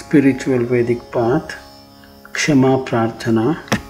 spiritual Vedic path, Kshama Prarthana.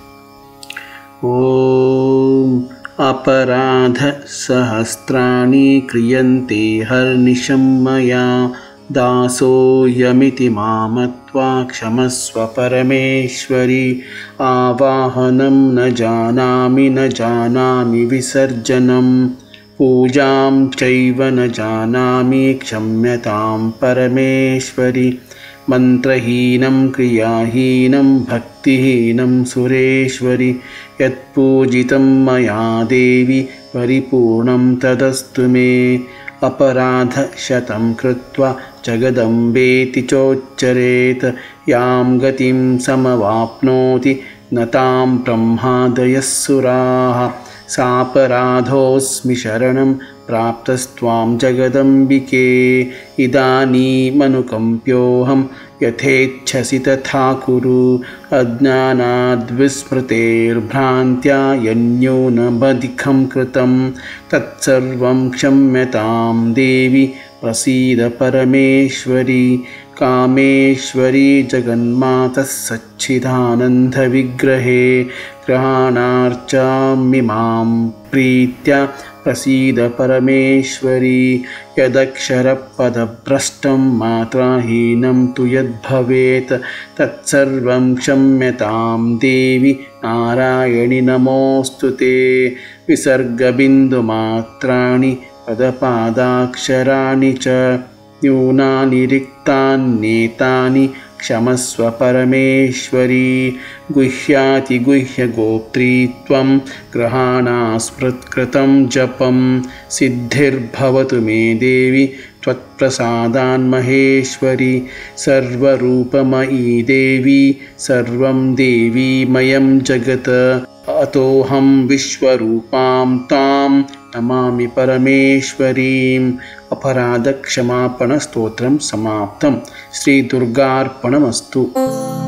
Om Aparadha Sahasrani Kriyante Harnisham Maya Daso Yamiti Mamatva Kshamasva Parameshwari Avahanam na janami Visarjanam Pujam chaiva na janami Kshamyatam Parameshwari Mantrahinam kriyahinam bhaktihinam sureshwari Yat pujitam maya devi paripurnam tadastu me Aparadha shatam krutva jagadambeti chocharet Yam gatim samavapnoti natam brahmadayasuraha Saparadhosmi sharanam praptastvam jagadambike idani manukampyoham yathechasi tatha kuru ajnanadvismrter bhrantya yanyona badhikham kritam tatsarvam kshamyatam devi prasida parameshwari Kameshwari जगन्मातः सच्चिदानन्द विग्रहे ग्रहाणार्चामि मां प्रीत्या प्रसीद परमेश्वरी यदक्षरपदभ्रष्टं मात्राहीनं तु यद्भवेत् तत्सर्वं क्षम्यतां देवि नारायणि नमोऽस्तु ते विसर्गबिन्दुमात्राणि पदपादाक्षराणि च न्यूनानि रिक्तान्येतानि क्षमस्व परमेश्वरी गुह्यातिगुह्यगोप्त्रीत्वं ग्रहाणास्मृत्कृतं जपं सिद्धिर्भवतु मे देवि त्वत्प्रसादान्महेश्वरि सर्वरूपमयी देवी सर्वं देवीमयं जगत् अतोऽहं विश्वरूपां तां नमामि परमेश्वरीम् अपराधक्षमापणस्तोत्रं समाप्तं श्री दुर्गार्पणमस्तु।